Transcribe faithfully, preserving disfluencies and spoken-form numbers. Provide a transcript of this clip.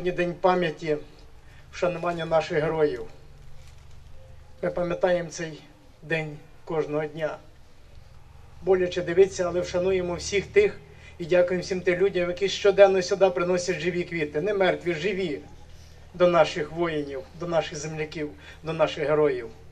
Сьогодні день пам'яті, вшанування наших героїв. Ми пам'ятаємо цей день кожного дня. Боляче дивитися, але вшануємо всіх тих і дякуємо всім тим людям, які щоденно сюди приносять живі квіти. Не мертві, живі до наших воїнів, до наших земляків, до наших героїв.